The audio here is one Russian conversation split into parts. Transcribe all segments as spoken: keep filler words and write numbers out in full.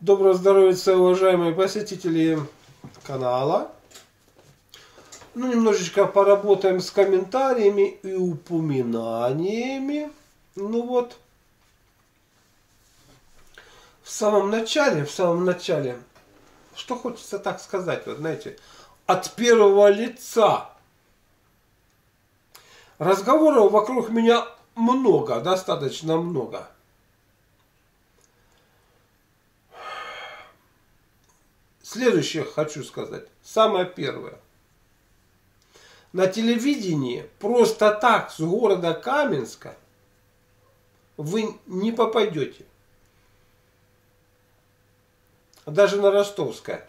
Доброго здоровья, уважаемые посетители канала. Ну, немножечко поработаем с комментариями и упоминаниями. Ну вот, в самом начале, в самом начале, что хочется так сказать, вот знаете, от первого лица. Разговоров вокруг меня много, достаточно много. Следующее хочу сказать. Самое первое. На телевидении просто так с города Каменска вы не попадете. Даже на Ростовское.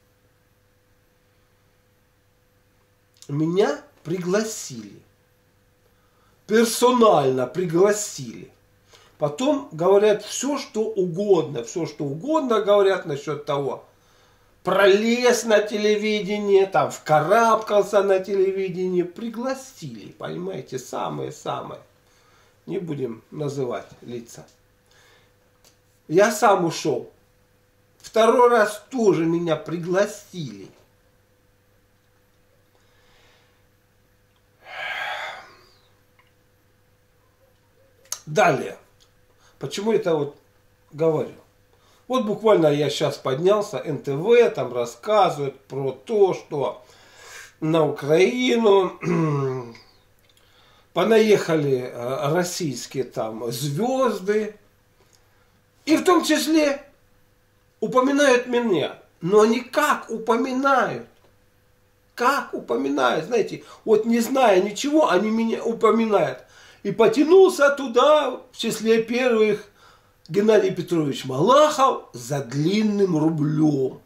Меня пригласили. Персонально пригласили. Потом говорят все, что угодно. Все, что угодно говорят насчет того. Пролез на телевидение, там, вкарабкался на телевидение. Пригласили, понимаете, самые-самые. Не будем называть лица. Я сам ушел. Второй раз тоже меня пригласили. Далее. Почему это вот говорю? Вот буквально я сейчас поднялся, эн тэ вэ там рассказывает про то, что на Украину понаехали российские там звезды. И в том числе упоминают меня. Но они как упоминают? Как упоминают? Знаете, вот не зная ничего, они меня упоминают. И потянулся туда, в числе первых, Геннадий Петрович Малахов за длинным рублем.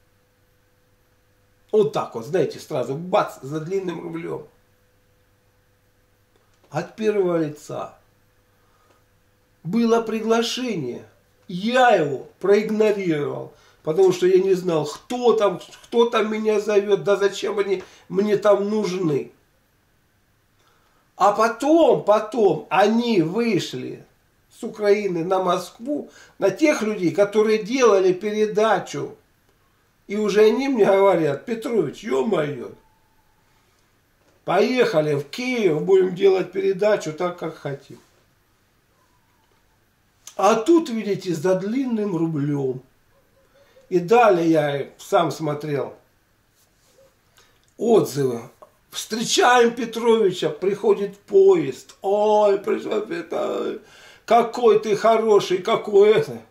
Вот так вот, знаете, сразу бац, за длинным рублем. От первого лица. Было приглашение. Я его проигнорировал. Потому что я не знал, кто там, кто там меня зовет, да зачем они мне там нужны. А потом, потом они вышли с Украины на Москву, на тех людей, которые делали передачу. И уже они мне говорят: Петрович, ё-моё, поехали в Киев, будем делать передачу так, как хотим. А тут, видите, за длинным рублем. И далее я сам смотрел отзывы. Встречаем Петровича, приходит поезд. Ой, пришел Петрович, какой ты хороший, какой это.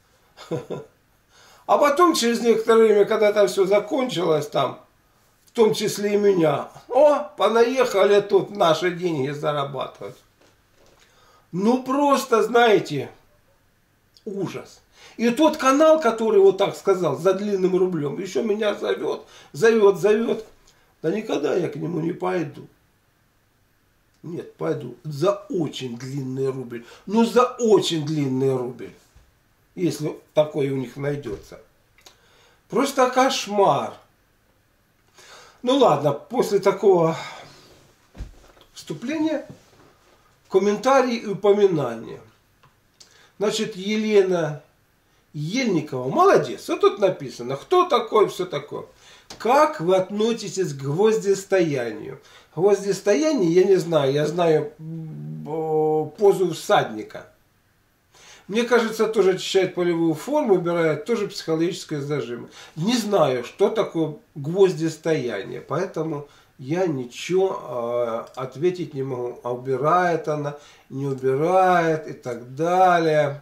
А потом, через некоторое время, когда там все закончилось, там, в том числе и меня, о, понаехали тут наши деньги зарабатывать. Ну, просто, знаете, ужас. И тот канал, который вот так сказал, за длинным рублем, еще меня зовет, зовет, зовет. Да никогда я к нему не пойду. Нет, пойду за очень длинный рубль. Ну, за очень длинный рубль. Если такой у них найдется. Просто кошмар. Ну ладно, после такого вступления комментарии и упоминания. Значит, Елена Ельникова, молодец. Вот тут написано, кто такой, все такое. Как вы относитесь к гвоздистоянию? Гвоздистояние, я не знаю, я знаю позу всадника. Мне кажется, тоже очищает полевую форму, убирает тоже психологическое зажим. Не знаю, что такое гвоздистояние, поэтому я ничего э, ответить не могу. А убирает она, не убирает и так далее.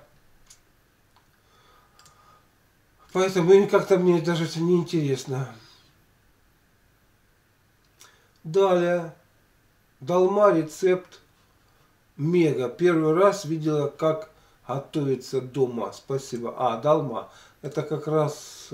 Поэтому как-то мне даже это не интересно. Далее. Долма рецепт мега. Первый раз видела, как готовится дома. Спасибо. А, долма. Это как раз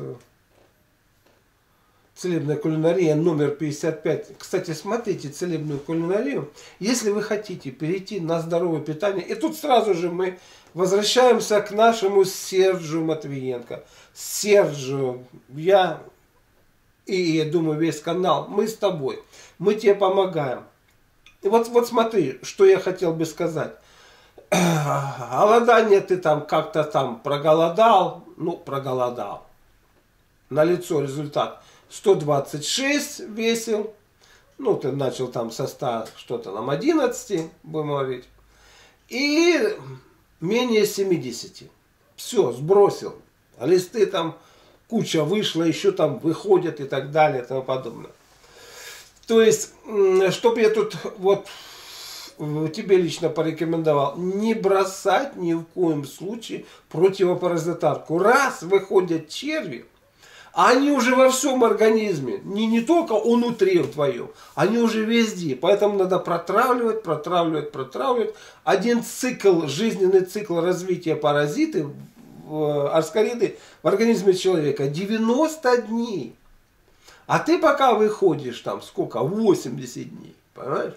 целебная кулинария номер пятьдесят пять. Кстати, смотрите целебную кулинарию. Если вы хотите перейти на здоровое питание. И тут сразу же мы возвращаемся к нашему Сержу Матвиенко. Сержу, я и, я думаю, весь канал, мы с тобой. Мы тебе помогаем. И вот, вот смотри, что я хотел бы сказать. голодание ты там как-то там проголодал, ну, проголодал. Налицо результат сто двадцать шесть весил, ну, ты начал там со ста что-то там одиннадцать, будем говорить, и менее семидесяти. Все, сбросил. А листы там куча вышла, еще там выходят и так далее и тому подобное. То есть, чтобы я тут вот тебе лично порекомендовал, не бросать ни в коем случае противопаразитарку. Раз выходят черви, а они уже во всем организме, не, не только внутри твоем, они уже везде. Поэтому надо протравливать, протравливать, протравливать. Один цикл, жизненный цикл развития паразиты, аскариды в организме человека девяносто дней. А ты пока выходишь там сколько? восемьдесят дней. Понимаешь?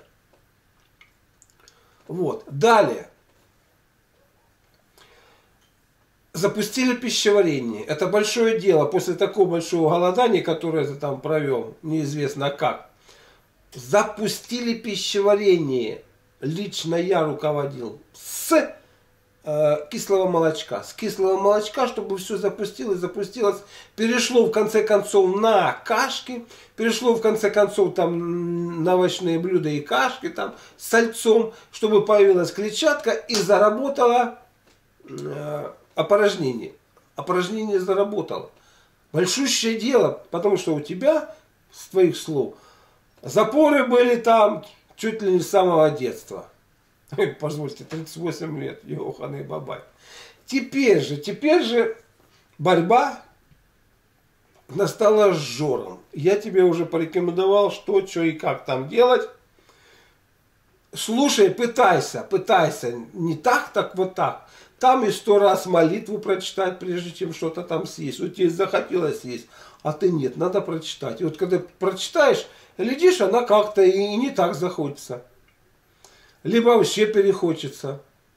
Вот. Далее. Запустили пищеварение. Это большое дело. После такого большого голодания, которое ты там провел, неизвестно как. Запустили пищеварение. Лично я руководил с э, кислого молочка. С кислого молочка, чтобы все запустилось, запустилось. Перешло в конце концов на кашки. Перешло в конце концов там на овощные блюда и кашки там с сальцом, чтобы появилась клетчатка и заработала э, опорожнение. Опорожнение заработало. Большущее дело, потому что у тебя, с твоих слов, запоры были там чуть ли не с самого детства. Позвольте, тридцать восемь лет, ёханый бабай. Теперь же, теперь же борьба настала с жором. Я тебе уже порекомендовал, что, что и как там делать. Слушай, пытайся, пытайся. Не так, так вот так. Там и сто раз молитву прочитать, прежде чем что-то там съесть. Вот тебе захотелось съесть, а ты нет, надо прочитать. И вот когда прочитаешь, глядишь, она как-то и не так захочется. Либо вообще перехочется.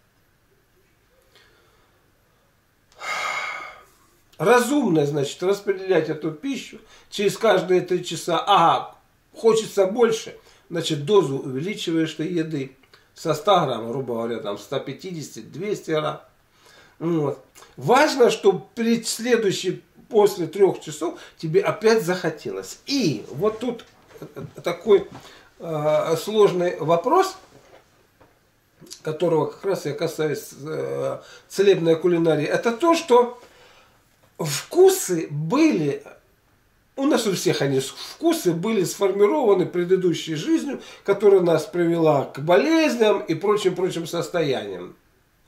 Разумно, значит, распределять эту пищу через каждые три часа. Ага, хочется больше, значит, дозу увеличиваешь ты еды со ста грамм, грубо говоря, там сто пятьдесят - двести грамм. Вот. Важно, чтобы перед следующей, после трех часов тебе опять захотелось. И вот тут такой э, сложный вопрос, которого как раз я касаюсь э, целебной кулинарии, это то, что вкусы были, у нас у всех они вкусы были сформированы предыдущей жизнью, которая нас привела к болезням и прочим-прочим состояниям.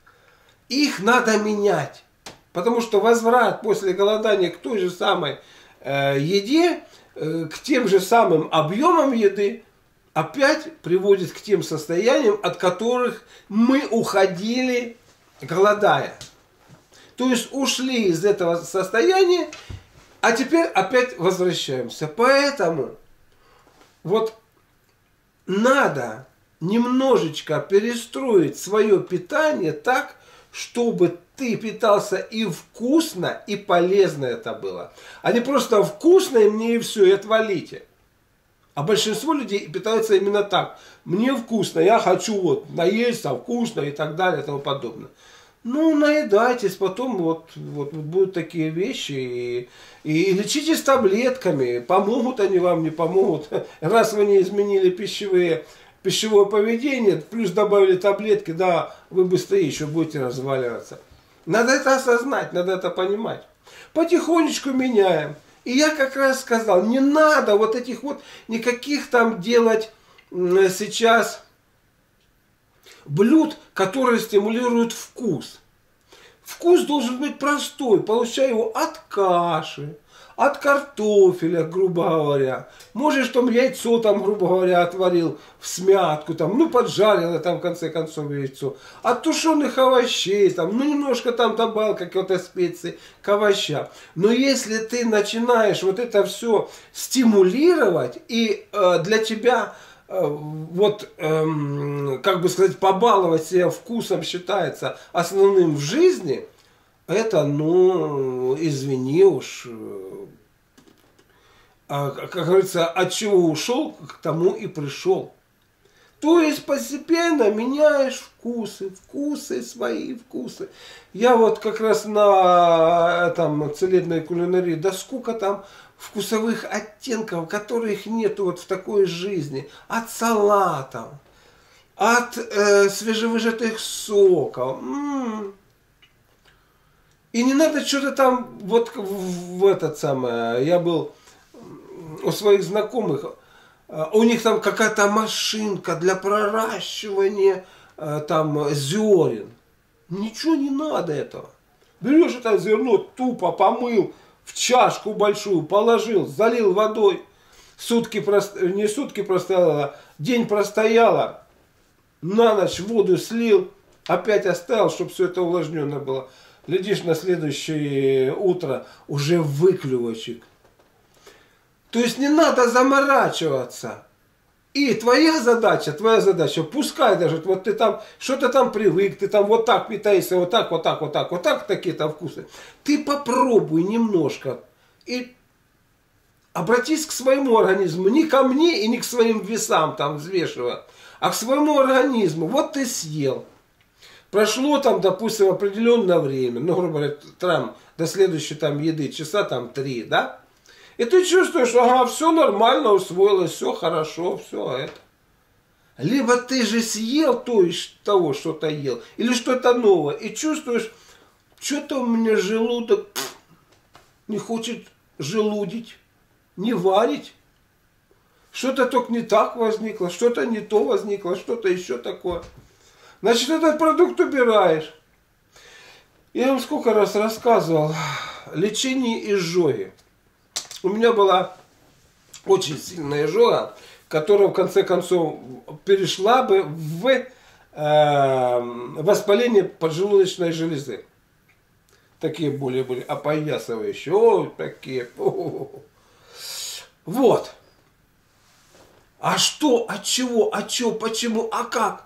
Их надо менять, потому что возврат после голодания к той же самой э, еде, э, к тем же самым объемам еды, опять приводит к тем состояниям, от которых мы уходили, голодая. То есть ушли из этого состояния, а теперь опять возвращаемся. Поэтому вот надо немножечко перестроить свое питание так, чтобы ты питался и вкусно, и полезно это было. А не просто вкусно, и мне и все, и отвалите. А большинство людей питаются именно так. Мне вкусно, я хочу вот наесться, вкусно и так далее и тому подобное. Ну, наедайтесь, потом вот, вот будут такие вещи. И, и лечитесь таблетками. Помогут они вам, не помогут. Раз вы не изменили пищевые, пищевое поведение, плюс добавили таблетки, да, вы быстрее еще будете разваливаться. Надо это осознать, надо это понимать. Потихонечку меняем. И я как раз сказал, не надо вот этих вот никаких там делать сейчас блюд, которые стимулируют вкус. Вкус должен быть простой. Получай его от каши, от картофеля, грубо говоря. Можешь там яйцо, там, грубо говоря, отварил в смятку, там, ну, поджарил, там, в конце концов, яйцо. От тушеных овощей, там, ну, немножко там добавил какие-то специи к овощам. Но если ты начинаешь вот это все стимулировать, и э, для тебя вот, эм, как бы сказать, побаловать себя вкусом считается основным в жизни, это, ну, извини уж, а, как говорится, от чего ушел, к тому и пришел. То есть постепенно меняешь вкусы, вкусы, свои вкусы. Я вот как раз на там, целебной кулинарии, да сколько там вкусовых оттенков, которых нету вот в такой жизни. От салатов, от э, свежевыжатых соков. М-м. И не надо что-то там, вот в, в этот самый, я был у своих знакомых, у них там какая-то машинка для проращивания там зерен. Ничего не надо этого. Берешь это зерно, тупо помыл, в чашку большую положил, залил водой. Сутки, не сутки простояло, день простояло. На ночь воду слил, опять оставил, чтобы все это увлажнено было. Глядишь, на следующее утро уже выклювочек. То есть не надо заморачиваться. И твоя задача, твоя задача, пускай даже, вот ты там, что-то там привык, ты там вот так питаешься, вот так, вот так, вот так, вот так, такие-то вкусы. Ты попробуй немножко и обратись к своему организму, не ко мне и не к своим весам там взвешивая, а к своему организму. Вот ты съел. Прошло там, допустим, определенное время, ну, грубо говоря, там, до следующей там еды, часа там три, да? И ты чувствуешь, ага, все нормально усвоилось, все хорошо, все это. Либо ты же съел то из того, что-то ел, или что-то новое, и чувствуешь, что-то у меня желудок пфф, не хочет желудить, не варить. Что-то только не так возникло, что-то не то возникло, что-то еще такое. Значит, этот продукт убираешь. Я вам сколько раз рассказывал, лечение изжоги. У меня была очень сильная изжога, которая в конце концов перешла бы в э, воспаление поджелудочной железы. Такие боли были опоясывающие. О, такие. О-о-о. Вот. А что, от чего, от чего, почему, а как?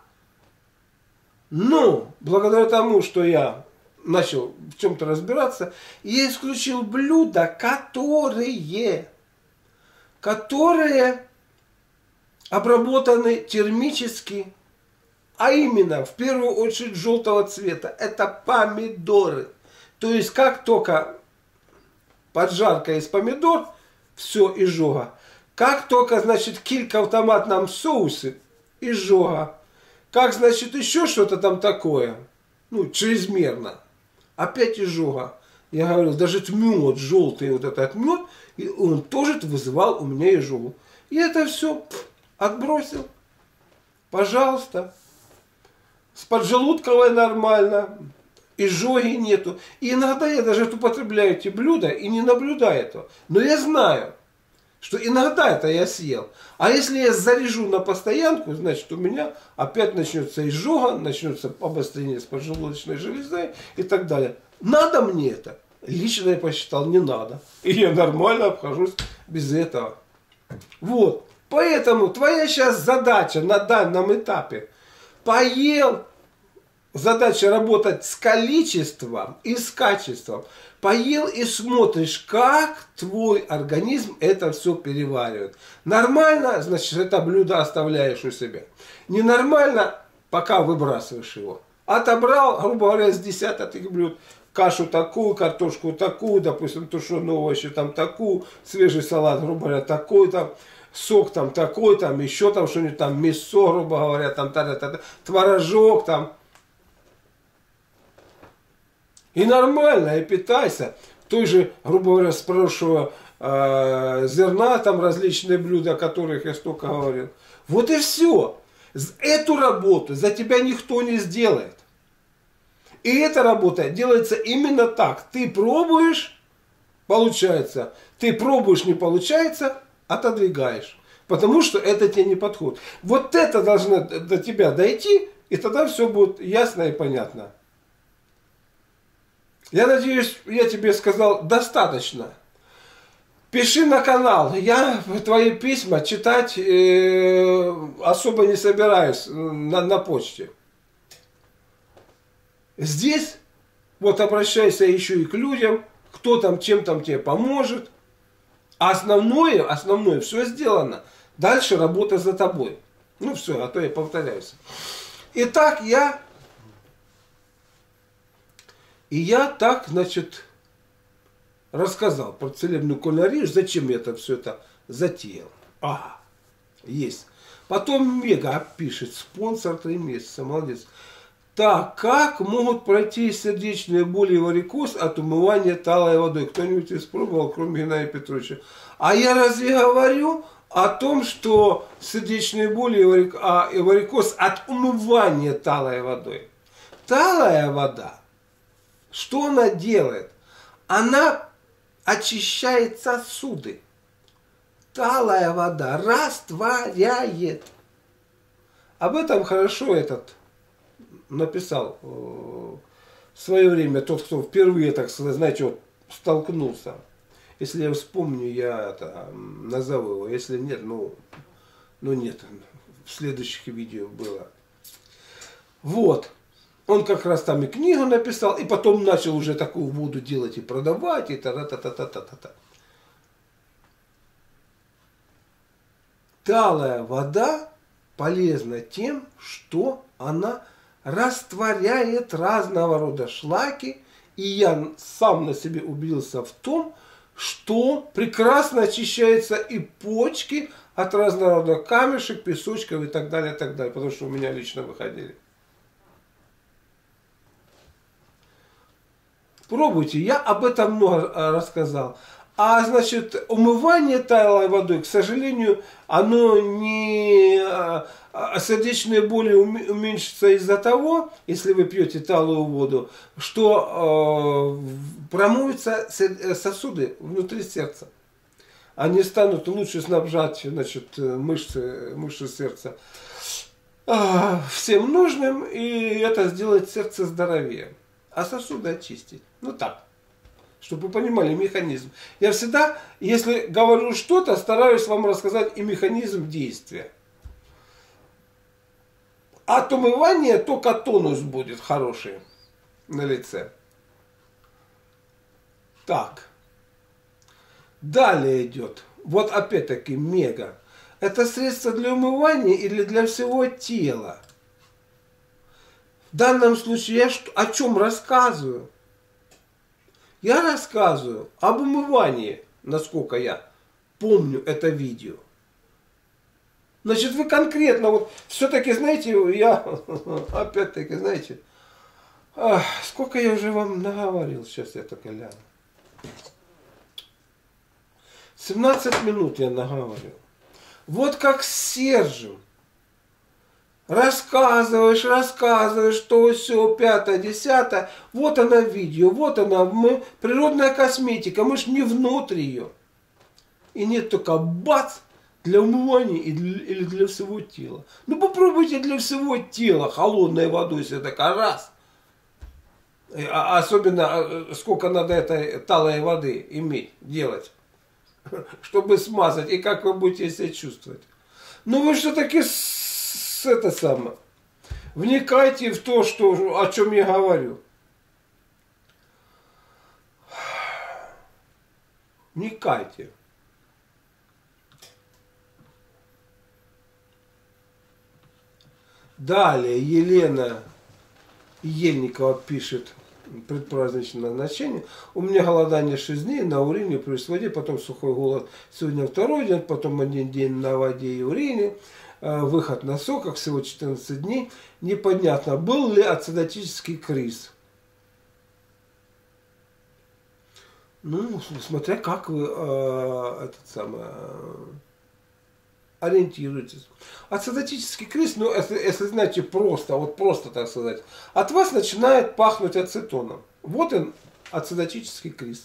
Ну, благодаря тому, что я начал в чем-то разбираться, я исключил блюда, которые, которые обработаны термически, а именно, в первую очередь, желтого цвета. Это помидоры. То есть, как только поджарка из помидор, все, изжога. Как только, значит, килька в томатном соусе, изжога. Как, значит, еще что-то там такое, ну, чрезмерно, опять изжога. Я говорил, даже мед, желтый вот этот мед, он тоже вызывал у меня изжогу. И это все пфф, отбросил. Пожалуйста. С поджелудковой нормально. Изжоги нету. И иногда я даже употребляю эти блюда и не наблюдаю этого. Но я знаю, что иногда это я съел. А если я заряжу на постоянку, значит у меня опять начнется изжога, начнется обострение с поджелудочной железой и так далее. Надо мне это? Лично я посчитал, не надо. И я нормально обхожусь без этого. Вот. Поэтому твоя сейчас задача на данном этапе. Поел. Задача работать с количеством и с качеством. Поел и смотришь, как твой организм это все переваривает. Нормально, значит, это блюдо оставляешь у себя. Ненормально, пока выбрасываешь его. Отобрал, грубо говоря, с десяток блюд. Кашу такую, картошку такую, допустим, тушеные овощи там такую, свежий салат, грубо говоря, такой там, сок там такой, там еще там что-нибудь, там мясо, грубо говоря, там та-та-та, творожок там. И нормально, и питайся. Той же, грубо говоря, с прошлого э, зерна, там различные блюда, о которых я столько говорил. Вот и все. Эту работу за тебя никто не сделает. И эта работа делается именно так. Ты пробуешь, получается. Ты пробуешь, не получается, отодвигаешь. Потому что это тебе не подходит. Вот это должно до тебя дойти, и тогда все будет ясно и понятно. Я надеюсь, я тебе сказал достаточно. Пиши на канал. Я твои письма читать э, особо не собираюсь на, на почте. Здесь вот обращайся еще и к людям, кто там чем там тебе поможет. А основное, основное все сделано. Дальше работа за тобой. Ну все, а то я повторяюсь. Итак, я... И я так, значит, рассказал про целебную кулинарию, зачем я это все это затеял. А, есть. Потом Мега пишет, спонсор три месяца, молодец. Так, как могут пройти сердечные боли и варикоз от умывания талой водой? Кто-нибудь испробовал, кроме Геннадия Петровича? А я разве говорю о том, что сердечные боли и варикоз от умывания талой водой? Талая вода, что она делает? Она очищает сосуды. Талая вода растворяет. Об этом хорошо этот написал в свое время тот, кто впервые, так сказать, знаете, вот столкнулся. Если я вспомню, я это назову его. Если нет, ну, ну нет, в следующих видео было. Вот. Он как раз там и книгу написал, и потом начал уже такую воду делать и продавать, и та-та-та-та-та-та-та. Талая вода полезна тем, что она растворяет разного рода шлаки. И я сам на себе убедился в том, что прекрасно очищаются и почки от разного рода камешек, песочков и так далее, и так далее. Потому что у меня лично выходили. Пробуйте, я об этом много рассказал. А значит, умывание талой водой, к сожалению, оно не... Сердечные боли уменьшатся из-за того, если вы пьете талую воду, что э, промоются сосуды внутри сердца. Они станут лучше снабжать, значит, мышцы, мышцы сердца э, всем нужным, и это сделает сердце здоровее. А сосуды очистить. Ну так. Чтобы вы понимали механизм. Я всегда, если говорю что-то, стараюсь вам рассказать и механизм действия. От умывания только тонус будет хороший на лице. Так. Далее идет. Вот опять-таки Мега. Это средство для умывания или для всего тела? В данном случае я о чем рассказываю? Я рассказываю об умывании, насколько я помню это видео. Значит, вы конкретно, вот все-таки, знаете, я, опять-таки, знаете, ах, сколько я уже вам наговорил, сейчас я только гляну. семнадцать минут я наговорил. Вот как с Сержем. Рассказываешь, рассказываешь, что все, пятое, десятое. Вот она видео, вот она, мы, природная косметика, мы ж не внутрь ее. И нет только бац, для умывания и для, или для всего тела. Ну попробуйте для всего тела холодной водой себе так раз. А, особенно сколько надо этой талой воды иметь, делать, чтобы смазать. И как вы будете себя чувствовать. Ну вы все-таки... это самое. Вникайте в то, что, о чем я говорю. Вникайте. Далее Елена Ельникова пишет предпраздничное назначение. У меня голодание шесть дней на урине плюс воде, потом сухой голод. Сегодня второй день, потом один день на воде и урине. Выход на соках, всего четырнадцать дней. Непонятно, был ли ацидотический криз. Ну, смотря как вы э, этот самый, э, ориентируетесь. Ацидотический криз, ну, если, если знаете, просто, вот просто так сказать, от вас начинает пахнуть ацетоном. Вот он, ацидотический криз.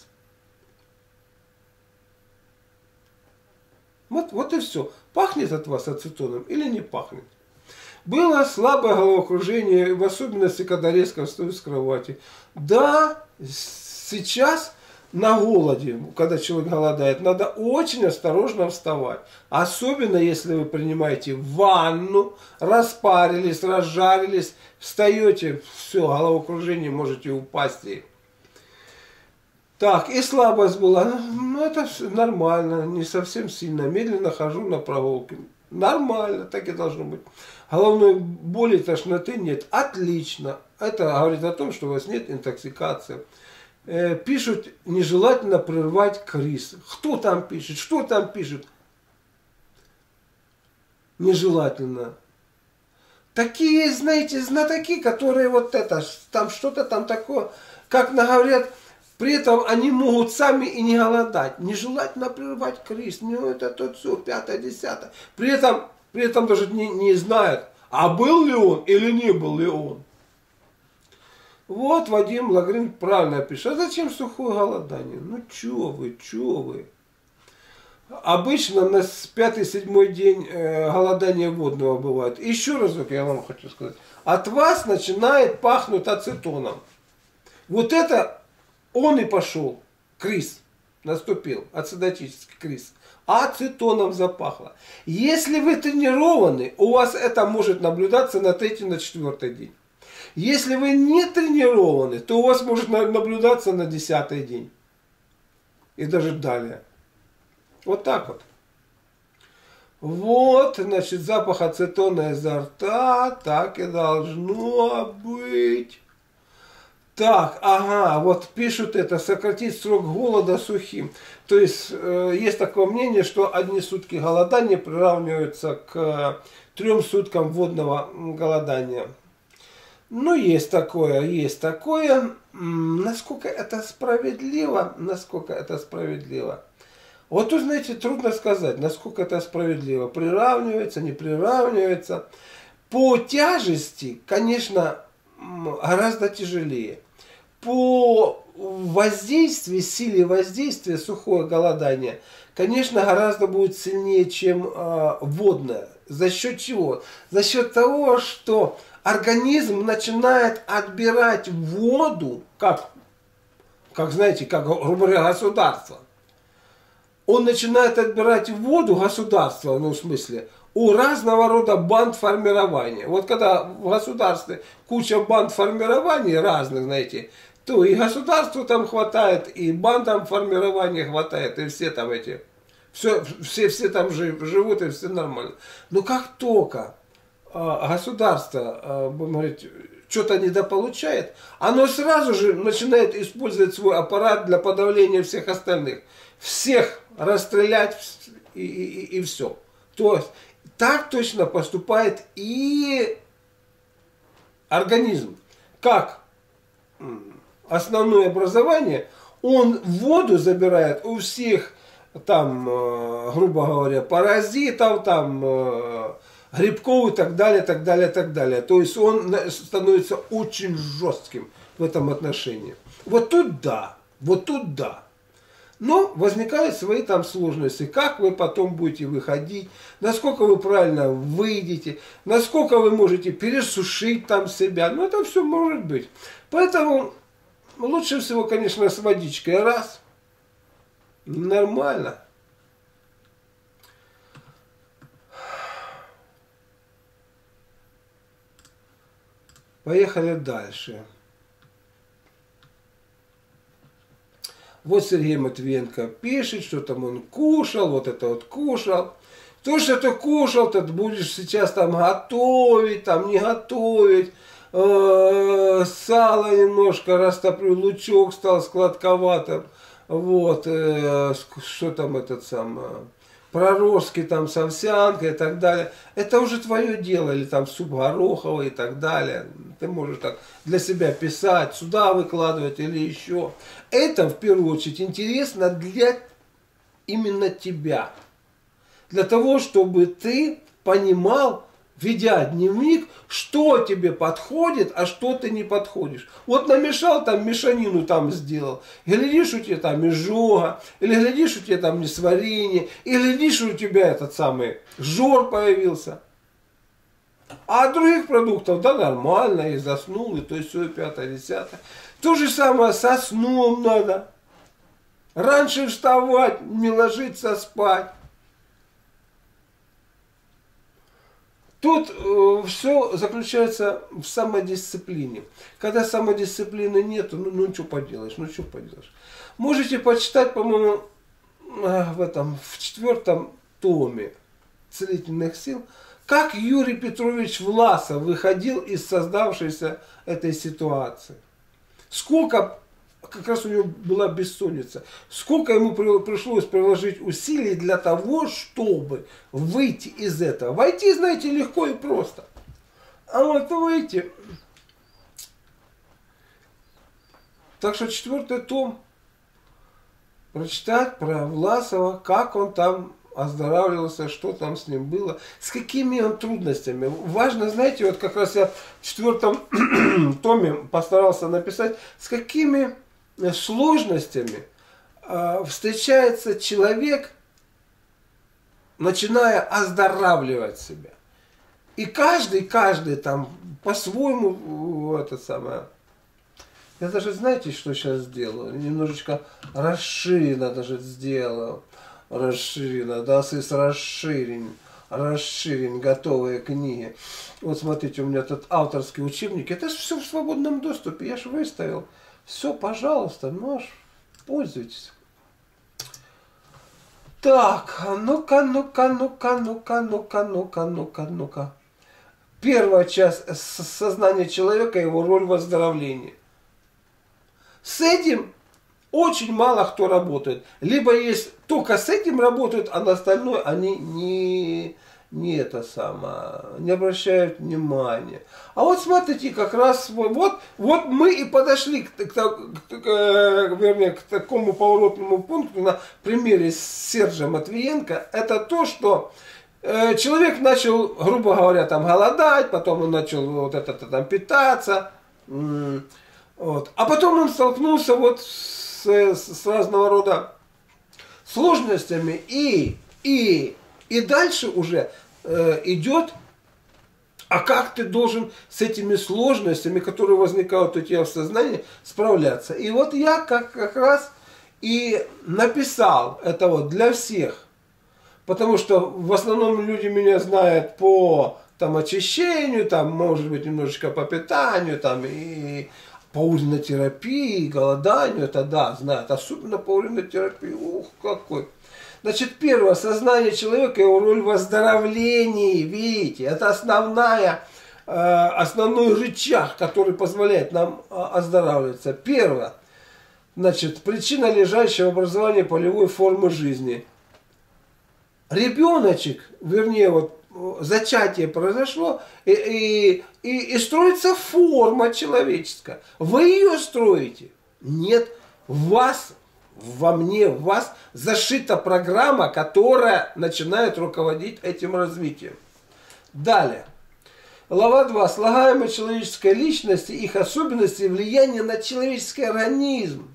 Вот, вот и все. Пахнет от вас ацетоном или не пахнет? Было слабое головокружение, в особенности, когда резко встаю с кровати. Да, сейчас на голоде, когда человек голодает, надо очень осторожно вставать. Особенно, если вы принимаете ванну, распарились, разжарились, встаете, все, головокружение, можете упасть. И... Так, и слабость была, ну это нормально, не совсем сильно, медленно хожу на прогулки. Нормально, так и должно быть. Головной боли, тошноты нет. Отлично. Это говорит о том, что у вас нет интоксикации. Э, пишут, нежелательно прерывать криз. Кто там пишет? Что там пишет? Нежелательно. Такие, знаете, знатоки, которые вот это, там что-то там такое, как наговорят, при этом они могут сами и не голодать. Нежелательно прерывать криз. Ну, это то все, пятое, десятое. При этом, при этом даже не, не знают, а был ли он или не был ли он. Вот Вадим Лагрин правильно пишет. А зачем сухое голодание? Ну, чё вы, чё вы. Обычно на пятый-седьмой день э, голодания водного бывает. Еще разок я вам хочу сказать. От вас начинает пахнуть ацетоном. Вот это он и пошел. Криз наступил. Ацидотический криз. Ацетоном запахло. Если вы тренированы, у вас это может наблюдаться на третий, на четвертый день. Если вы не тренированы, то у вас может наблюдаться на десятый день. И даже далее. Вот так вот. Вот, значит, запах ацетона изо рта, так и должно быть. Так, ага, вот пишут это, сократить срок голода сухим. То есть, э, есть такое мнение, что одни сутки голодания приравниваются к трем суткам водного голодания. Ну, есть такое, есть такое. Насколько это справедливо, насколько это справедливо. Вот тут, знаете, трудно сказать, насколько это справедливо. Приравнивается, не приравнивается. По тяжести, конечно, гораздо тяжелее. По воздействию, силе воздействия сухое голодание, конечно, гораздо будет сильнее, чем э, водное. За счет чего? За счет того, что организм начинает отбирать воду, как, как знаете, как, грубо говоря, государство. Он начинает отбирать воду государства, ну, в смысле, у разного рода банд формирования. Вот когда в государстве куча банд формирования разных, знаете, то и государству там хватает, и бандам формирования хватает, и все там эти, все, все, все там жив, живут, и все нормально. Но как только а, государство, а, будем говорить, что-то недополучает, оно сразу же начинает использовать свой аппарат для подавления всех остальных. Всех расстрелять и, и, и все. То есть так точно поступает и организм. Как основное образование, он воду забирает у всех там, грубо говоря, паразитов, там, грибков и так далее, так далее, так далее. То есть он становится очень жестким в этом отношении. Вот тут да, вот тут да. Но возникают свои там сложности. Как вы потом будете выходить, насколько вы правильно выйдете, насколько вы можете пересушить там себя. Ну, это все может быть. Поэтому лучше всего, конечно, с водичкой. Раз. Нормально. Поехали дальше. Вот Сергей Матвиенко пишет, что там он кушал, вот это вот кушал. То, что ты кушал, ты будешь сейчас там готовить, там не готовить. Э-э, сало немножко растоплю, лучок стал сладковатым. Вот, э-э, что там этот сам... проростки там с овсянкой и так далее. Это уже твое дело, или там суп гороховый и так далее. Ты можешь так для себя писать, сюда выкладывать или еще. Это в первую очередь интересно для именно тебя. Для того, чтобы ты понимал, ведя дневник, что тебе подходит, а что ты не подходишь. Вот намешал там, мешанину там сделал. И глядишь, у тебя там изжога, или глядишь, у тебя там несварение, или глядишь, у тебя этот самый жор появился. А от других продуктов, да, нормально, и заснул, и то есть все, и пятое, десятое. То же самое со сном надо. Раньше вставать, не ложиться спать. Тут э, все заключается в самодисциплине. Когда самодисциплины нет, ну, ну что поделаешь, ну что поделаешь. Можете почитать, по-моему, в этом, в четвертом томе целительных сил, как Юрий Петрович Власов выходил из создавшейся этой ситуации. Сколько, как раз у него была бессонница, сколько ему пришлось приложить усилий для того, чтобы выйти из этого. Войти, знаете, легко и просто. А вот выйти... Так что четвертый том, прочитать про Власова, как он там оздоравливался, что там с ним было, с какими он трудностями. Важно, знаете, вот как раз я в четвертом томе постарался написать, с какими сложностями э, встречается человек, начиная оздоравливать себя. И каждый, каждый там по-своему, это самое... Я даже, знаете, что сейчас сделаю? Немножечко расширено даже сделал. Расширено, да, с расширен, расширен, готовые книги. Вот смотрите, у меня тут авторский учебник. Это же все в свободном доступе, я же выставил. Все, пожалуйста, ну аж пользуйтесь. Так, ну-ка, ну-ка, ну-ка, ну-ка, ну-ка, ну-ка, ну-ка, ну-ка. Первая часть сознания человека, его роль в выздоровлении. С этим очень мало кто работает. Либо есть только с этим работают, а на остальное они не, не это самое, не обращают внимания. А вот смотрите, как раз вот, вот мы и подошли к, к, к, к, вернее, к такому поворотному пункту на примере Сержа Матвиенко. Это то, что э, человек начал, грубо говоря, там голодать, потом он начал вот это там питаться. Вот. А потом он столкнулся вот с, с, с разного рода сложностями и, и, и дальше уже э, идет, а как ты должен с этими сложностями, которые возникают у тебя в сознании, справляться. И вот я как, как раз и написал это вот для всех, потому что в основном люди меня знают по там, очищению, там, может быть, немножечко по питанию, там, и... по уринотерапии, голоданию, это да, знают, особенно по уринотерапии, ух, какой. Значит, первое, сознание человека, его роль в выздоровлении, видите, это основная, э, основной рычаг, который позволяет нам оздоравливаться. Первое, значит, причина, лежащая в образовании полевой формы жизни. Ребеночек, вернее, вот, зачатие произошло, и, и, и, и строится форма человеческая. Вы ее строите? Нет. В вас, во мне, в вас зашита программа, которая начинает руководить этим развитием. Далее. Глава два. Слагаемые человеческой личности, их особенности и влияние на человеческий организм.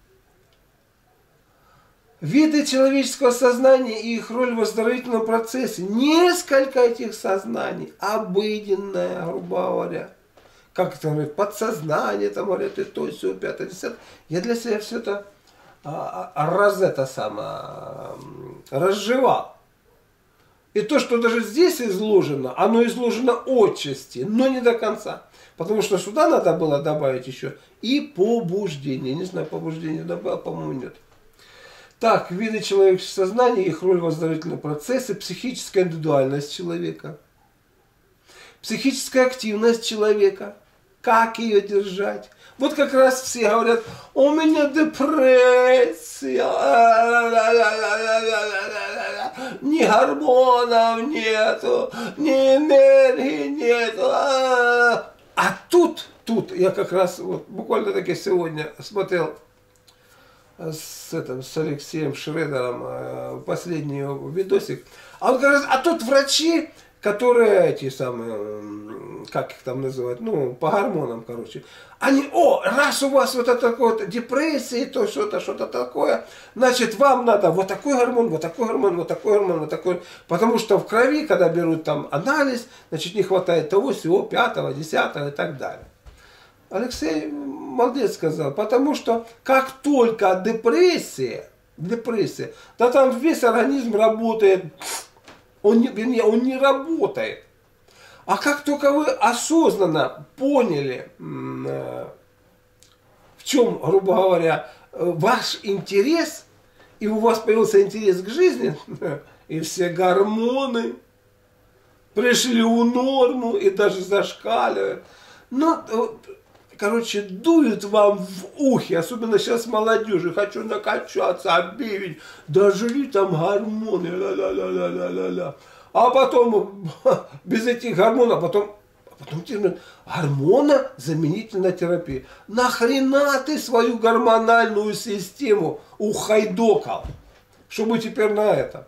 Виды человеческого сознания и их роль в восстановительном процессе. Несколько этих сознаний. Обыденное, грубо говоря. Как это говорят, подсознание, там говорят, и то, и все, пятое, десятое. Я для себя все это а, а, раз это самое, разжевал. И то, что даже здесь изложено, оно изложено отчасти, но не до конца. Потому что сюда надо было добавить еще и побуждение. Не знаю, побуждение добавил, по-моему, нет. Так, виды человеческого сознания, их роль в оздоровительном процессе, психическая индивидуальность человека, психическая активность человека, как ее держать. Вот как раз все говорят, у меня депрессия, ни гормонов нету, ни энергии нету. А тут, тут, я как раз вот буквально таки сегодня смотрел с, этим, с Алексеем Шредером последний его видосик. А он говорит, а тут врачи, которые эти самые, как их там называют, ну, по гормонам, короче, они, о, раз у вас вот это такое, депрессия, то что-то, что-то такое, значит, вам надо вот такой гормон, вот такой гормон, вот такой гормон, вот такой, потому что в крови, когда берут там анализ, значит, не хватает того, всего, пятого, десятого и так далее. Алексей молодец сказал, потому что как только депрессия, депрессия, да там весь организм работает, он не, вернее, он не работает. А как только вы осознанно поняли, в чем, грубо говоря, ваш интерес, и у вас появился интерес к жизни, и все гормоны, пришли у норму и даже зашкаливают. Ну, короче, дуют вам в ухе, особенно сейчас молодежи, хочу накачаться, оббивить, дожили там гормоны, ла-ла-ла-ла-ла-ла-ла. А потом, без этих гормонов, потом, потом термин гормонозаменительная терапия. Нахрена ты свою гормональную систему ухайдокал, чтобы теперь на это?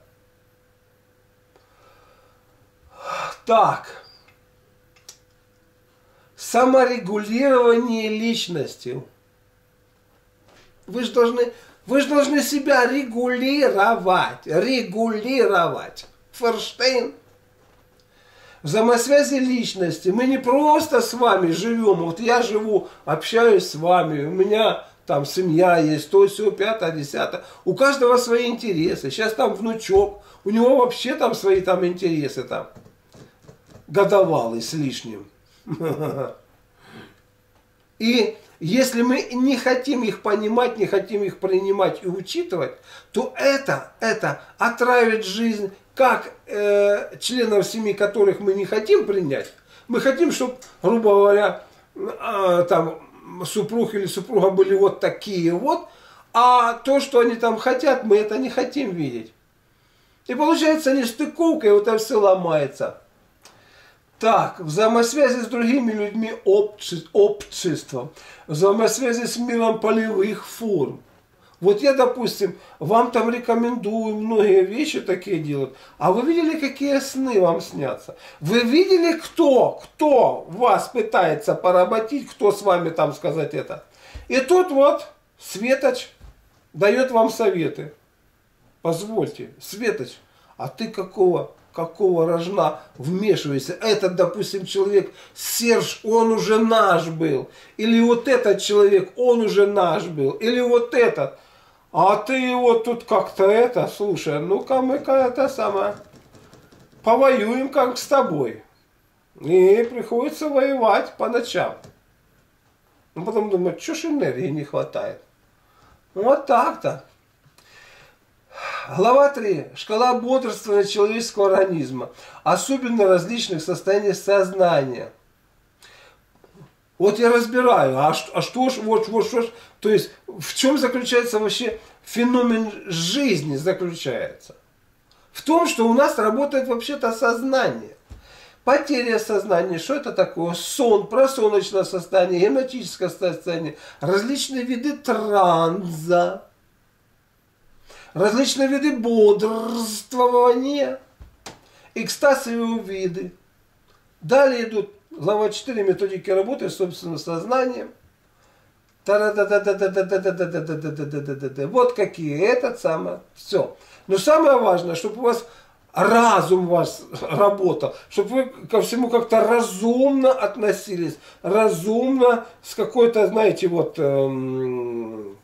Так. Саморегулирование личности. Вы же должны, вы же должны себя регулировать. Регулировать. Ферштейн. Взаимосвязи личности. Мы не просто с вами живем. Вот я живу, общаюсь с вами. У меня там семья есть, то, все, пятое, десятое. У каждого свои интересы. Сейчас там внучок. У него вообще там свои там интересы там. Годовалый с лишним. И если мы не хотим их понимать, не хотим их принимать и учитывать, то это, это отравит жизнь как э, членов семьи, которых мы не хотим принять. Мы хотим, чтобы, грубо говоря, э, там супруг или супруга были вот такие вот, а то, что они там хотят, мы это не хотим видеть. И получается нестыковка, и вот это все ломается. Так, взаимосвязи с другими людьми, обществом, взаимосвязи с миром полевых форм. Вот я, допустим, вам там рекомендую многие вещи такие делать, а вы видели, какие сны вам снятся? Вы видели, кто, кто вас пытается поработить, кто с вами там сказать это? И тут вот Светоч дает вам советы. Позвольте, Светоч, а ты какого... какого рожна вмешивайся. Этот, допустим, человек, Серж, он уже наш был. Или вот этот человек, он уже наш был. Или вот этот. А ты его тут как-то это, слушай, ну-ка мы-ка это самое, повоюем как с тобой. И приходится воевать по ночам. Ну, потом думаю, что ж энергии не хватает. Вот так-то. Глава три. Шкала бодрствования человеческого организма. Особенно различных состояний сознания. Вот я разбираю, а что, а что ж, вот, вот что ж, то есть в чем заключается вообще феномен жизни заключается? В том, что у нас работает вообще-то сознание. Потеря сознания, что это такое? Сон, просоночное состояние, гипнотическое состояние, различные виды транса. Различные виды бодрствования, экстаз и его виды. Далее идут глава четыре, методики работы с собственным сознанием. Вот какие, этот самое, все. Но самое важное, чтобы у вас разум у вас работал, чтобы вы ко всему как-то разумно относились, разумно, с какой-то, знаете, вот... Эм,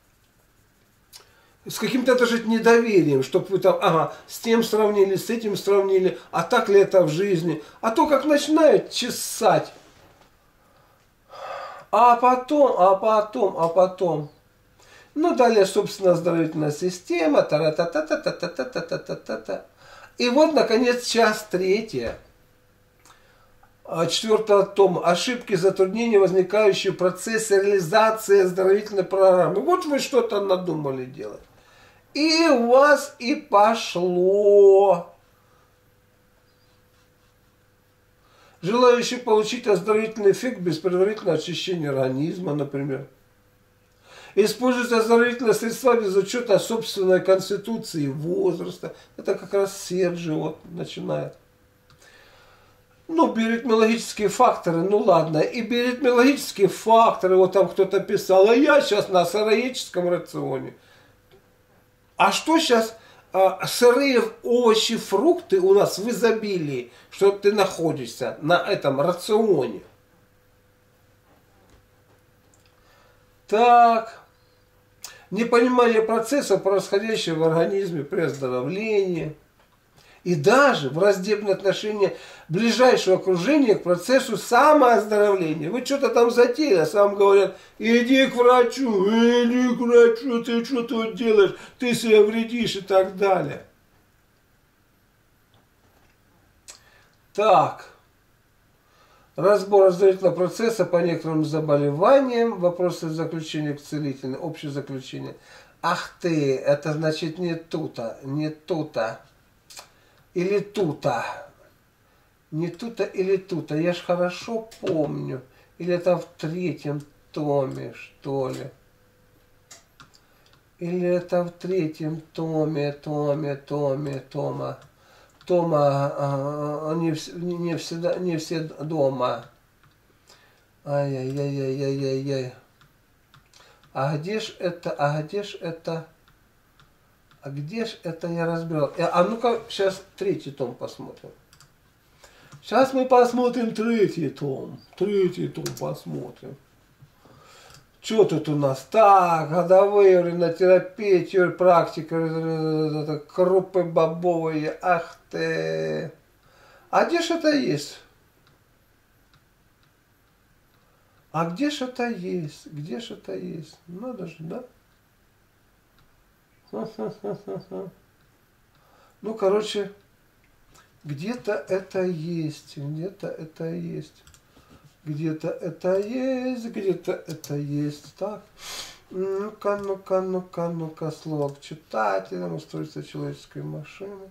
с каким-то даже недоверием, чтобы вы там, ага, с тем сравнили, с этим сравнили, а так ли это в жизни? А то как начинают чесать. А потом, а потом, а потом. Ну, далее, собственно, оздоровительная система. Та-ра-та-та-та-та-та-та-та-та-та. И вот, наконец, часть третья. Четвертого тома. Ошибки, затруднения, возникающие в процессе реализации оздоровительной программы. Вот вы что-то надумали делать. И у вас и пошло. Желающий получить оздоровительный эффект без предварительного очищения организма, например. Используют оздоровительные средства без учета собственной конституции и возраста. Это как раз Серджи вот начинает. Ну, биоритмологические факторы, ну ладно. И биоритмологические факторы, вот там кто-то писал, а я сейчас на сыроедческом рационе. А что сейчас а, сырые овощи, фрукты у нас в изобилии, что ты находишься на этом рационе? Так, непонимание процессов, происходящего в организме при оздоровлении. И даже враждебное отношение ближайшего окружения к процессу самооздоровления. Вы что-то там затеяли, а сам говорят, иди к врачу, иди к врачу, ты что тут делаешь, ты себя вредишь и так далее. Так. Разбор оздоровительного процесса по некоторым заболеваниям. Вопросы заключения к целительной. Общее заключение. Ах ты, это значит не тута, не тута. Или тута. Не тута или тута. Я ж хорошо помню. Или это в третьем томе, что ли. Или это в третьем томе, томе, томе, тома. Тома, а, не, не, всегда, не все дома. Ай-яй-яй-яй-яй-яй. А где ж это, а где ж это, а где ж это я разбирал? А ну-ка, сейчас третий том посмотрим. Сейчас мы посмотрим третий том. Третий том посмотрим. Что тут у нас? Так, годовые уринотерапия, теория, практика, крупы бобовые, ах ты. А где ж это есть? А где ж это есть? Где ж это есть? Надо же, да? Ха-ха-ха-ха. Ну, короче, где-то это есть, где-то это есть. Где-то это есть, где-то это есть. Так. Ну-ка, ну-ка, ну-ка, ну-ка. Слово к читателям, устройство человеческой машины.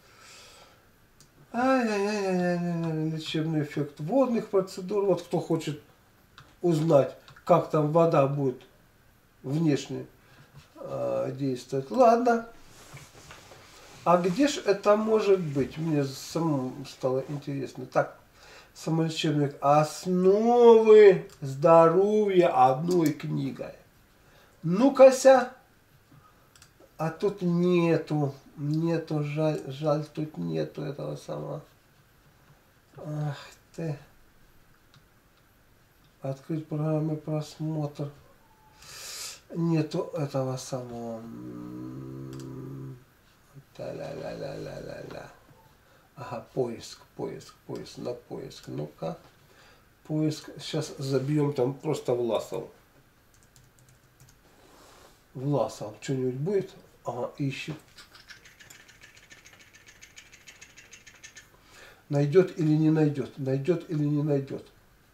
Ай-яй-яй-яй-яй-яй. Лечебный эффект водных процедур. Вот кто хочет узнать, как там вода будет внешне э, действовать. Ладно. А где же это может быть? Мне самому стало интересно. Так. Самолечебник. Основы здоровья одной книгой. Ну-кася. А тут нету. Нету, жаль, жаль, тут нету этого самого. Ах ты. Открыть программы просмотр. Нету этого самого. Та-ля-ля-ля-ля-ля-ля. Ага, поиск, поиск, поиск, на поиск. Ну-ка, поиск. Сейчас забьем там просто Власов. Власов. Что-нибудь будет? Ага, ищет. Найдет или не найдет? Найдет или не найдет?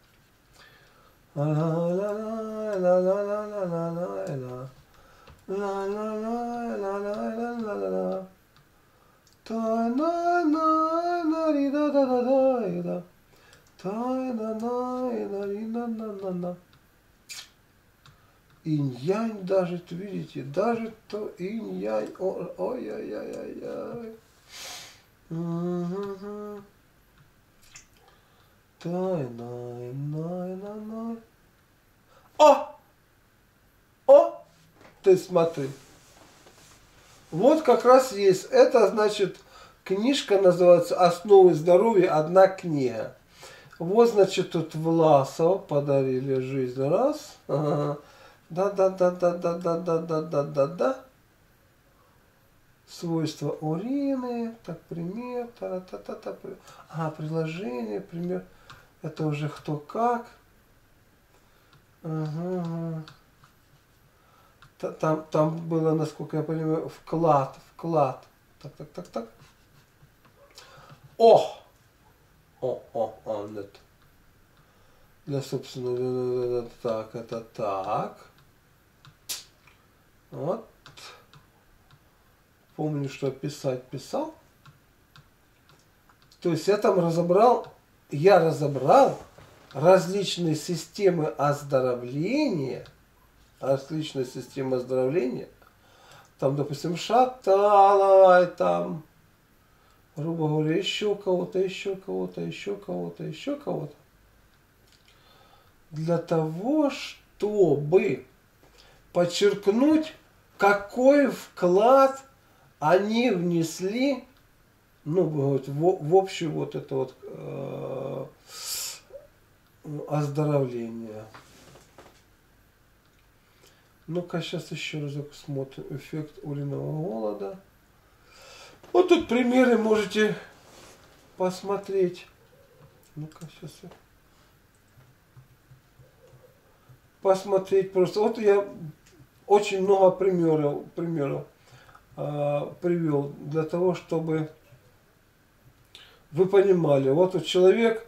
Инь-янь даже, видите, даже то инь-янь, ой-ой-ой-ой-ой. Тай-най-най-най-най. О! О! Ты смотри. Вот как раз есть. Это значит, книжка называется «Основы здоровья. Одна книга». Вот, значит, тут Власов подарили жизнь. Раз. Да-да-да-да-да-да-да-да-да-да. Свойства урины. Так, пример. Та-та-та-та. Ага, приложение, пример. Это уже кто как. Ага. Там, там было, насколько я понимаю, вклад, вклад. Так, так, так, так. О! О, о, о, нет. Для собственного, так, это так. Вот. Помню, что писать писал. То есть я там разобрал, я разобрал различные системы оздоровления, различные системы оздоровления. Там, допустим, Шаталова, там, грубо говоря, еще кого-то, еще кого-то, еще кого-то, еще кого-то. Для того, чтобы подчеркнуть, какой вклад они внесли, ну, вот, в, в общее вот это вот э, оздоровление. Ну-ка, сейчас еще разок смотрим. Эффект уринового голода. Вот тут примеры можете посмотреть. Ну-ка, сейчас я... Посмотреть просто. Вот я очень много примеров, примеров э, привел для того, чтобы вы понимали, вот у человек,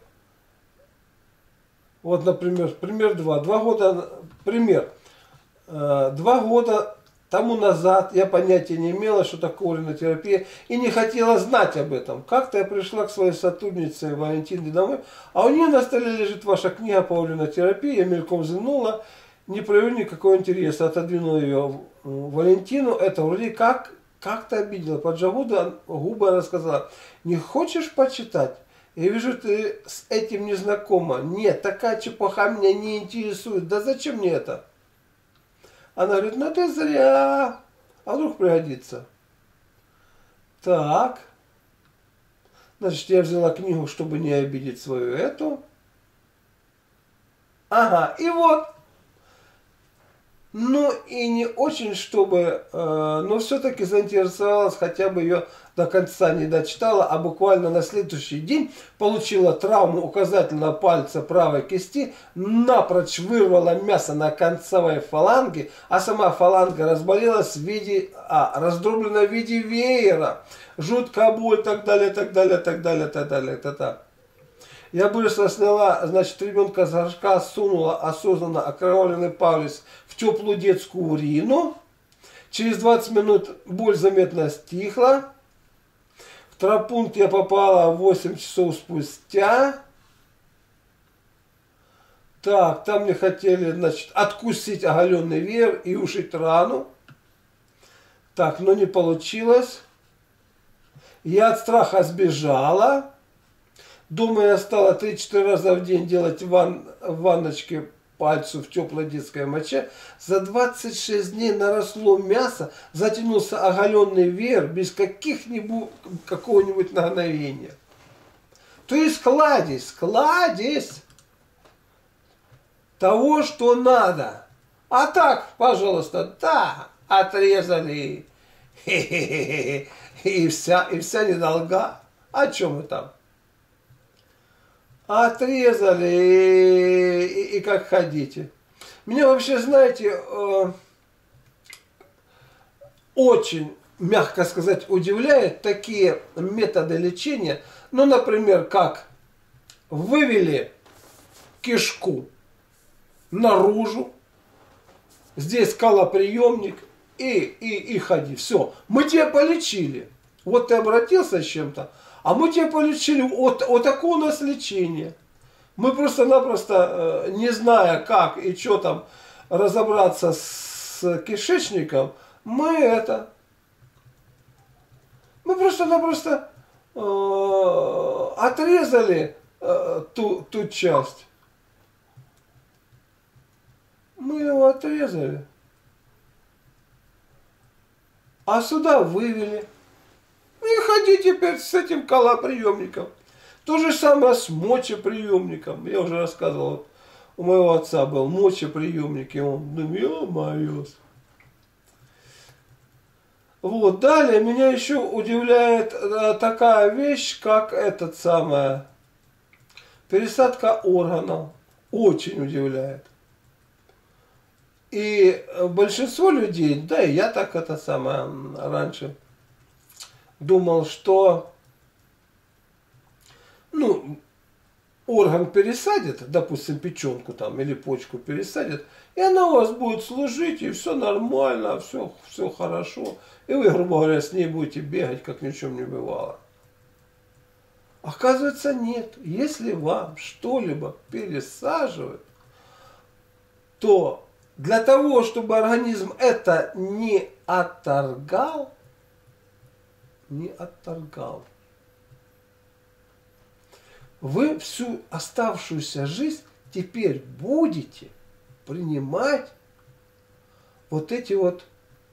вот, например, пример два, два года, пример, э, два года тому назад я понятия не имела, что такое уринотерапия, и не хотела знать об этом. Как-то я пришла к своей сотруднице Валентине домой, а у нее на столе лежит ваша книга по уринотерапии, я мельком взглянула, не проявил никакого интереса, отодвинула ее Валентину, это вроде как как-то обидела, поджав губы, она сказала, не хочешь почитать? Я вижу, ты с этим не знакома. Нет, такая чепуха меня не интересует. Да зачем мне это? Она говорит, ну ты зря. А вдруг пригодится? Так. Значит, я взяла книгу, чтобы не обидеть свою эту. Ага, и вот. Ну и не очень, чтобы, э, но все-таки заинтересовалась, хотя бы ее до конца не дочитала, а буквально на следующий день получила травму указательного пальца правой кисти, напрочь вырвала мясо на концевой фаланге, а сама фаланга разболелась в виде, а, раздроблена в виде веера. Жуткая боль, так далее, так далее, так далее, так далее, так далее. Я быстро сняла, значит, ребенка с горшка, сунула осознанно окровавленный палец в теплую детскую урину. Через двадцать минут боль заметно стихла. В травмпункт я попала восемь часов спустя. Так, там мне хотели, значит, откусить оголенный веер и ушить рану. Так, но не получилось. Я от страха сбежала. Дома я стала три-четыре раза в день делать ван, в ванночке пальцу в теплой детской моче. За двадцать шесть дней наросло мясо, затянулся оголенный веер без каких-нибудь какого-нибудь нагновения. То есть кладезь, кладезь того, что надо. А так, пожалуйста, да, отрезали. Хе-хе-хе. И вся, и вся недолга. О чем мы там? Отрезали и, и, и как хотите. Меня вообще, знаете, э, очень, мягко сказать, удивляют такие методы лечения. Ну, например, как вывели кишку наружу, здесь колоприемник и, и, и ходи. Все, мы тебя полечили. Вот ты обратился с чем-то. А мы тебя полечили, вот, вот такое у нас лечение. Мы просто-напросто, не зная как и что там разобраться с кишечником, мы это, мы просто-напросто э, отрезали э, ту, ту часть. Мы его отрезали. А сюда вывели. И ходи теперь с этим колоприемником. То же самое с мочеприемником. Я уже рассказывал, вот у моего отца был мочеприемник, и он, ну, ё-моё. Вот, далее меня еще удивляет а, такая вещь, как этот самая пересадка органов. Очень удивляет. И большинство людей, да и я так это самое раньше думал, что ну, орган пересадит, допустим, печенку там или почку пересадит, и она у вас будет служить, и все нормально, все, все хорошо. И вы, грубо говоря, с ней будете бегать, как ни в чем не бывало. Оказывается, нет. Если вам что-либо пересаживают, то для того, чтобы организм это не отторгал, не отторгал, вы всю оставшуюся жизнь теперь будете принимать вот эти вот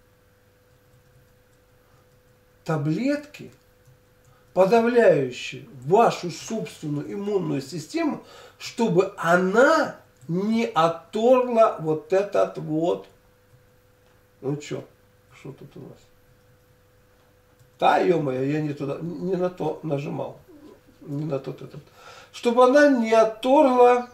таблетки, подавляющие вашу собственную иммунную систему, чтобы она не отторгла вот этот вот. Ну что, что тут у нас? Да, ё-моё, я не туда, не на то нажимал. Не на тот этот. Чтобы она не отторгла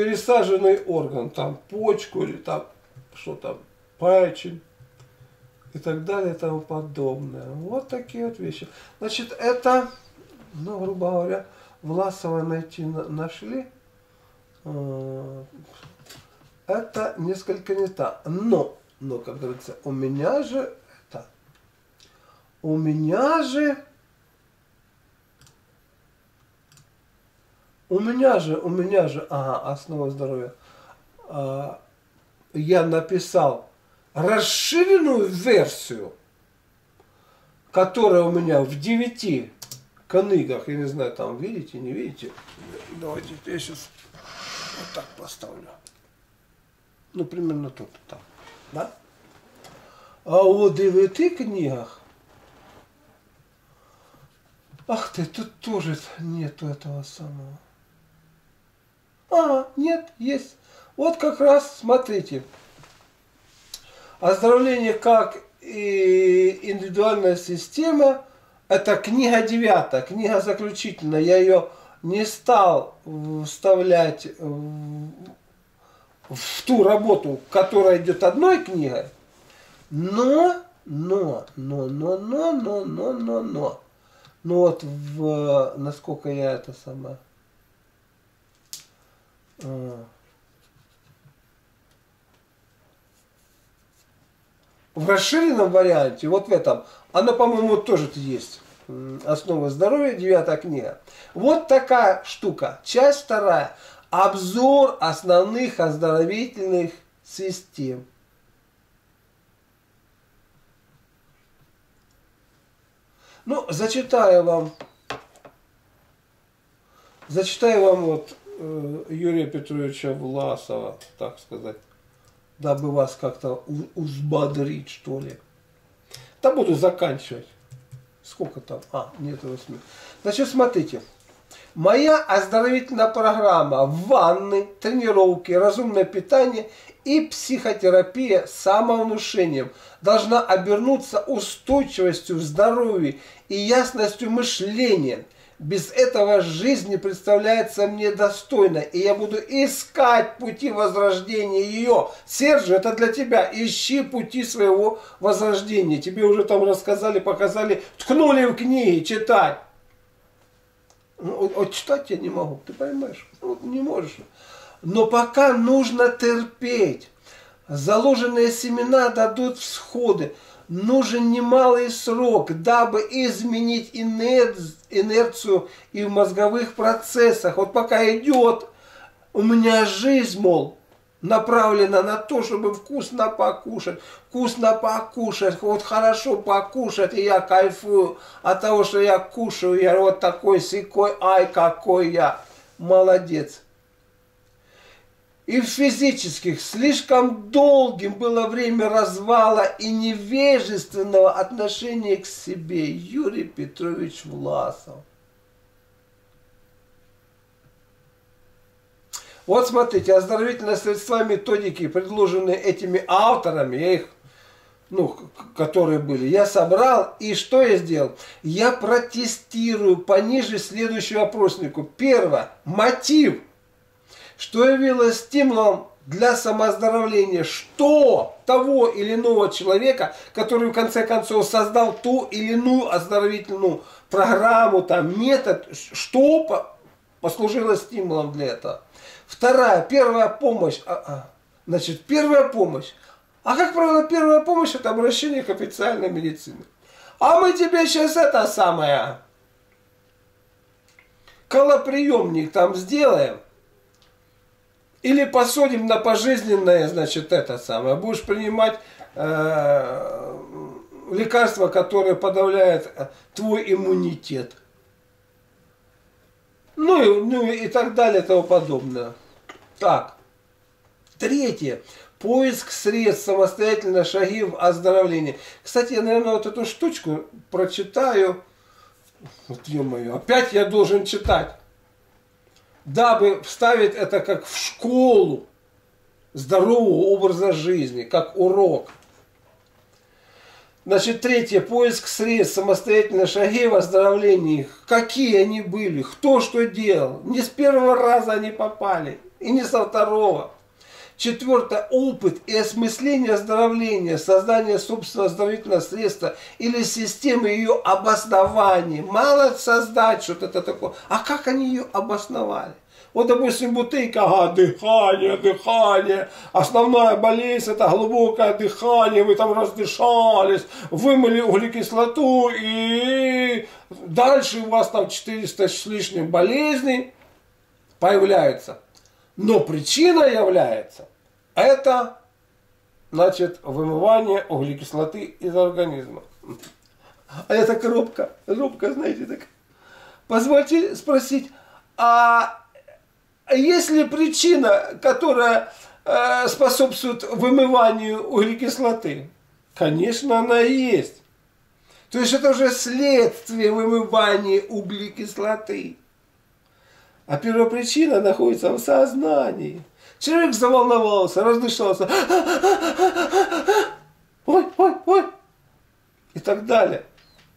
пересаженный орган, там почку или там что там, печень и так далее и тому подобное. Вот такие вот вещи. Значит, это, ну, грубо говоря, Власова найти на, нашли. Это несколько не так. Но, но, как говорится, у меня же это, у меня же, у меня же, у меня же, ага, основа здоровья. А, я написал расширенную версию, которая у меня в девяти книгах, я не знаю, там видите, не видите. Давайте я сейчас вот так поставлю. Ну, примерно тут, там, да? А у девяти книгах, ах ты, тут тоже нету этого самого. А, нет, есть. Вот как раз, смотрите. Оздоровление как и индивидуальная система, это книга девятая, книга заключительная. Я ее не стал вставлять в, в ту работу, которая идет одной книгой, но, но, но, но, но, но, но, но, но, ну вот в, насколько я это самое, в расширенном варианте, вот в этом, она, по-моему, тоже есть. Основа здоровья, девятая книга. Вот такая штука. Часть вторая. Обзор основных оздоровительных систем. Ну, зачитаю вам, зачитаю вам вот э, Юрия Петровича Власова, так сказать, дабы вас как-то взбодрить, что ли. Да буду заканчивать. Сколько там? А, нет, восемь. Значит, смотрите. Моя оздоровительная программа: ванны, тренировки, разумное питание и психотерапия самовнушением должна обернуться устойчивостью в здоровье и ясностью мышления. Без этого жизнь не представляется мне достойной, и я буду искать пути возрождения ее. Сержу, это для тебя. Ищи пути своего возрождения. Тебе уже там рассказали, показали, ткнули в книги, читай. Ну, вот читать я не могу, ты понимаешь? Ну, не можешь. Но пока нужно терпеть. Заложенные семена дадут всходы. Нужен немалый срок, дабы изменить инерцию и в мозговых процессах. Вот пока идет, у меня жизнь, мол, направлена на то, чтобы вкусно покушать, вкусно покушать, вот хорошо покушать, и я кайфую от того, что я кушаю, я вот такой сякой, ай, какой я молодец. И в физических слишком долгим было время развала и невежественного отношения к себе. Юрий Петрович Власов. Вот смотрите, оздоровительные средства, методики, предложенные этими авторами, я их, ну, которые были, я собрал, и что я сделал? Я протестирую пониже следующего опроснику. Первое. Мотив. Что явилось стимулом для самооздоровления? Что того или иного человека, который в конце концов создал ту или иную оздоровительную программу, там, метод, что послужило стимулом для этого? Вторая, первая помощь. Значит, первая помощь. А как правило, первая помощь — это обращение к официальной медицине. А мы тебе сейчас это самое колоприемник там сделаем. Или посадим на пожизненное, значит, это самое. Будешь принимать э, лекарства, которые подавляют твой иммунитет. Ну и, ну и так далее и тому подобное. Так. Третье. Поиск средств, самостоятельно шаги в оздоровлении. Кстати, я, наверное, вот эту штучку прочитаю. Вот, ё-моё, опять я должен читать. Дабы вставить это как в школу здорового образа жизни, как урок. Значит, третье. Поиск средств, самостоятельные шаги в оздоровлении. Какие они были, кто что делал. Не с первого раза они попали, и не со второго. Четвертое. Опыт и осмысление оздоровления, создание собственного оздоровительного средства или системы ее обоснования. Мало создать что-то такое. А как они ее обосновали? Вот, допустим, бутылька, ага, дыхание, дыхание. Основная болезнь — это глубокое дыхание. Вы там раздышались, вымыли углекислоту, и дальше у вас там четыреста с лишним болезней появляются. Но причина является это, значит, вымывание углекислоты из организма. А это коробка, коробка, знаете, так. Позвольте спросить, а есть ли причина, которая э, способствует вымыванию углекислоты? Конечно, она и есть. То есть это уже следствие вымывания углекислоты. А первопричина находится в сознании. Человек заволновался, раздышался. Ой, ой, ой. И так далее.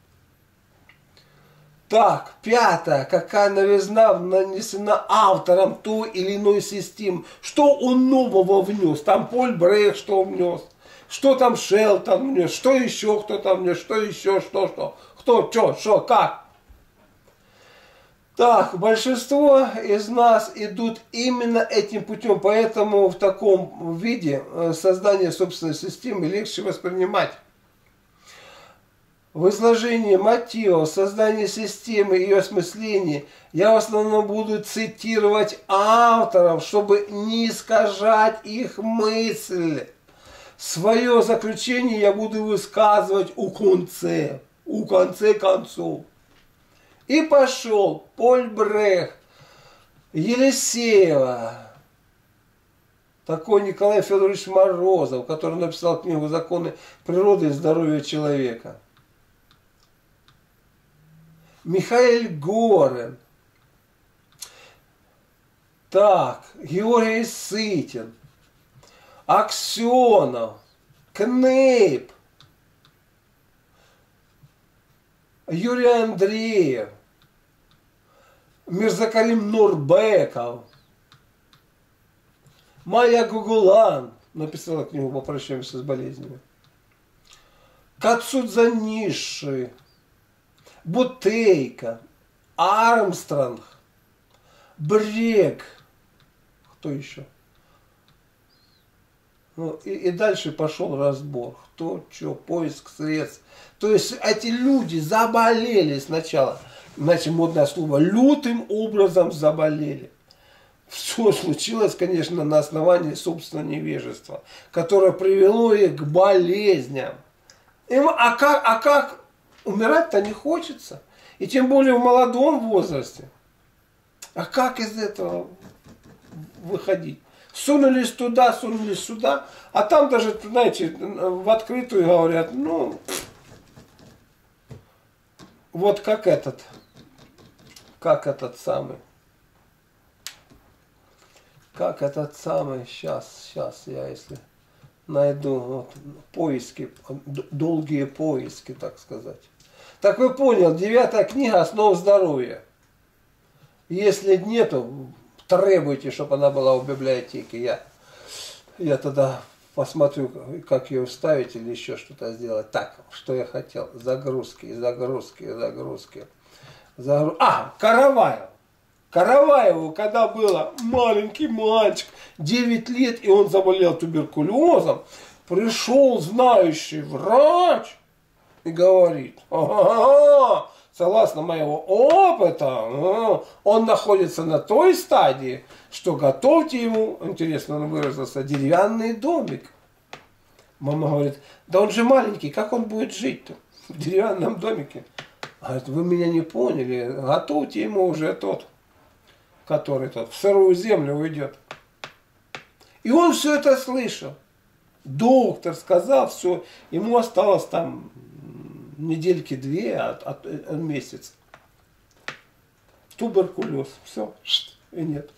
Так, пятое. Какая новизна нанесена автором той или иной системы. Что он нового внес? Там Поль Брэх что внес? Что там Шелтон внес? Что еще кто там внес? Что еще? Что, что? Кто, что, что, как? Так, большинство из нас идут именно этим путем, поэтому в таком виде создание собственной системы легче воспринимать. В изложении мотивов создания системы и ее осмысления я в основном буду цитировать авторов, чтобы не искажать их мысль. Свое заключение я буду высказывать у конце, у конце концов. И пошел Поль Брэх, Елисеева, такой Николай Федорович Морозов, который написал книгу «Законы природы и здоровья человека». Михаил Горин. Так, Георгий Сытин, Аксенов, Кнейп, Юрий Андреев, Мирзакарим Нурбеков, Майя Гугулан написала книгу «Попрощаемся с болезнями», Кацудзаниши, Бутейко, Армстронг, Брек, кто еще? Ну, и, и дальше пошел разбор. Кто, что, поиск средств. То есть эти люди заболели сначала. Значит, модное слово, лютым образом заболели. Все случилось, конечно, на основании собственного невежества, которое привело их к болезням. Им, а, как, а как умирать-то не хочется? И тем более в молодом возрасте. А как из этого выходить? Сунулись туда, сунулись сюда, а там даже, знаете, в открытую говорят, ну, вот как этот, как этот самый, как этот самый, сейчас, сейчас я если найду, вот, поиски, долгие поиски, так сказать. Так вы понял, девятая книга «Основа здоровья». Если нету, требуйте, чтобы она была в библиотеке. Я, я тогда посмотрю, как ее вставить или еще что-то сделать. Так, что я хотел. Загрузки, загрузки, загрузки. Загруз... А, Караваев. Караваеву, когда было маленький мальчик, девять лет, и он заболел туберкулезом, пришел знающий врач и говорит: ага, согласно моего опыта, он находится на той стадии, что готовьте ему, интересно он выразился, деревянный домик. Мама говорит: да он же маленький, как он будет жить-то в деревянном домике? Говорит: вы меня не поняли, готовьте ему уже тот, который тот, в сырую землю уйдет. И он все это слышал. Доктор сказал, все, ему осталось там недельки две от, от, от месяца. Туберкулез. Все. И нет.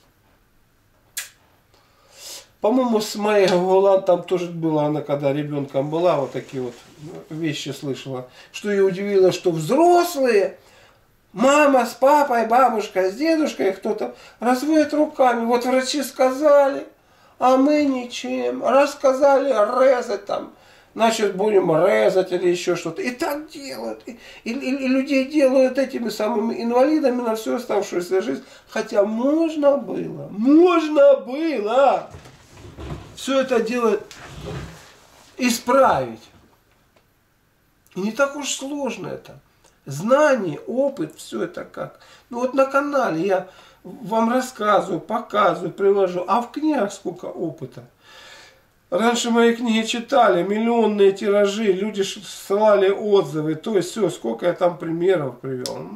По-моему, с Майей Гугулан там тоже было, она когда ребенком была, вот такие вот вещи слышала. Что ее удивило, что взрослые, мама с папой, бабушка с дедушкой, кто-то разводят руками. Вот врачи сказали, а мы ничем. Рассказали резать там, значит, будем резать или еще что-то. И так делают. И, и, и людей делают этими самыми инвалидами на всю оставшуюся жизнь. Хотя можно было, можно было все это дело исправить. И не так уж сложно это. Знание, опыт, все это как. Ну вот на канале я вам рассказываю, показываю, привожу. А в книгах сколько опыта. Раньше мои книги читали, миллионные тиражи, люди ссылали отзывы, то есть все, сколько я там примеров привел.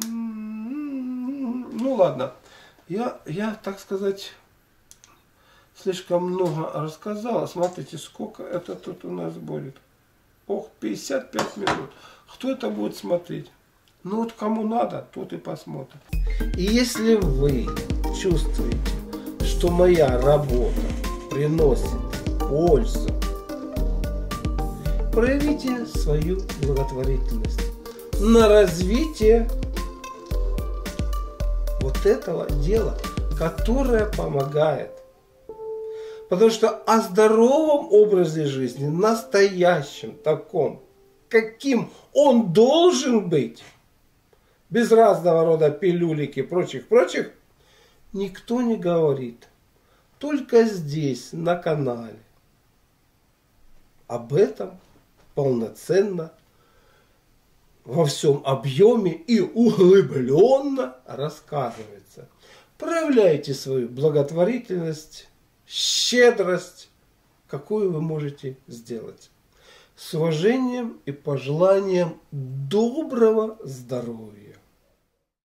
Ну ладно, я, я, так сказать, слишком много рассказал. Смотрите, сколько это тут у нас будет. Ох, пятьдесят пять минут. Кто это будет смотреть? Ну вот кому надо, тот и посмотрит. И если вы чувствуете, что моя работа приносит пользу, проявите свою благотворительность на развитие вот этого дела, которое помогает. Потому что о здоровом образе жизни, настоящем, таком, каким он должен быть, без разного рода пилюлек и прочих-прочих, никто не говорит. Только здесь, на канале. Об этом полноценно, во всем объеме и углубленно рассказывается. Проявляйте свою благотворительность, щедрость, какую вы можете сделать. С уважением и пожеланием доброго здоровья.